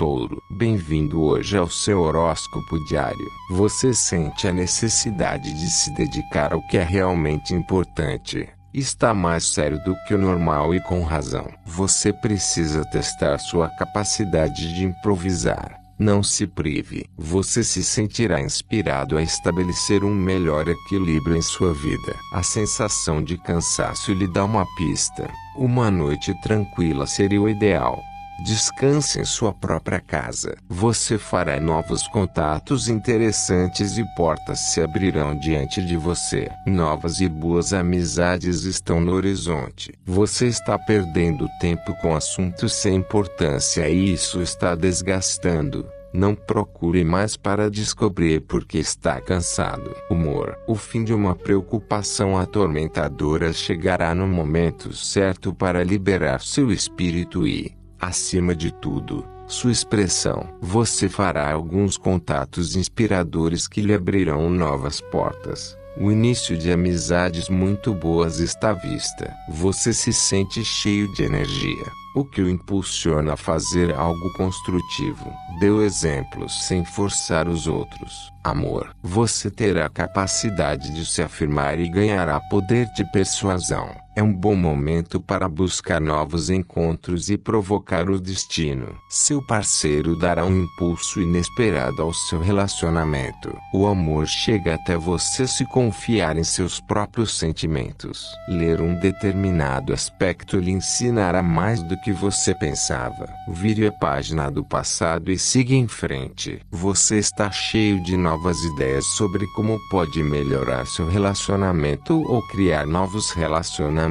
Touro. Bem-vindo hoje ao seu horóscopo diário. Você sente a necessidade de se dedicar ao que é realmente importante. Está mais sério do que o normal e com razão. Você precisa testar sua capacidade de improvisar. Não se prive. Você se sentirá inspirado a estabelecer um melhor equilíbrio em sua vida. A sensação de cansaço lhe dá uma pista. Uma noite tranquila seria o ideal. Descanse em sua própria casa. Você fará novos contatos interessantes e portas se abrirão diante de você. Novas e boas amizades estão no horizonte. Você está perdendo tempo com assuntos sem importância e isso está desgastando. Não procure mais para descobrir porque está cansado. Humor. O fim de uma preocupação atormentadora chegará no momento certo para liberar seu espírito e, acima de tudo, sua expressão. Você fará alguns contatos inspiradores que lhe abrirão novas portas. O início de amizades muito boas está à vista. Você se sente cheio de energia, o que o impulsiona a fazer algo construtivo. Dê exemplos sem forçar os outros. Amor. Você terá a capacidade de se afirmar e ganhará poder de persuasão. É um bom momento para buscar novos encontros e provocar o destino. Seu parceiro dará um impulso inesperado ao seu relacionamento. O amor chega até você se confiar em seus próprios sentimentos. Ler um determinado aspecto lhe ensinará mais do que você pensava. Vire a página do passado e siga em frente. Você está cheio de novas ideias sobre como pode melhorar seu relacionamento ou criar novos relacionamentos.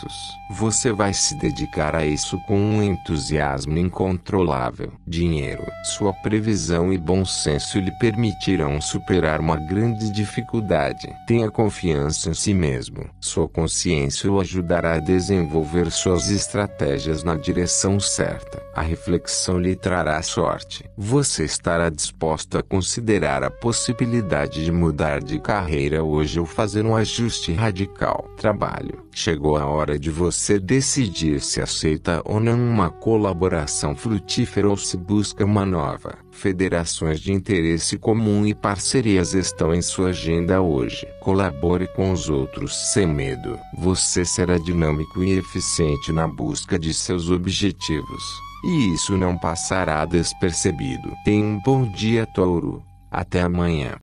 Você vai se dedicar a isso com um entusiasmo incontrolável. Dinheiro. Sua previsão e bom senso lhe permitirão superar uma grande dificuldade. Tenha confiança em si mesmo. Sua consciência o ajudará a desenvolver suas estratégias na direção certa. A reflexão lhe trará sorte. Você estará disposto a considerar a possibilidade de mudar de carreira hoje ou fazer um ajuste radical. Trabalho. Chegou a hora de você decidir se aceita ou não uma colaboração frutífera ou se busca uma nova. Federações de interesse comum e parcerias estão em sua agenda hoje. Colabore com os outros sem medo. Você será dinâmico e eficiente na busca de seus objetivos. E isso não passará despercebido. Tenha um bom dia, Touro. Até amanhã.